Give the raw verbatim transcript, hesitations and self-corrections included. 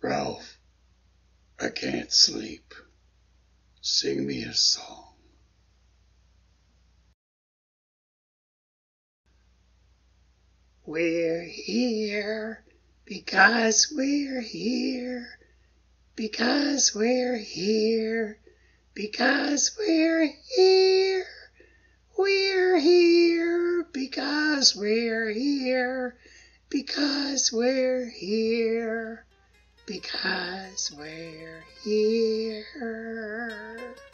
Ralph, I can't sleep. Sing me a song. We're here because we're here, because we're here, because we're here. We're here because we're here, because we're here, because we're here.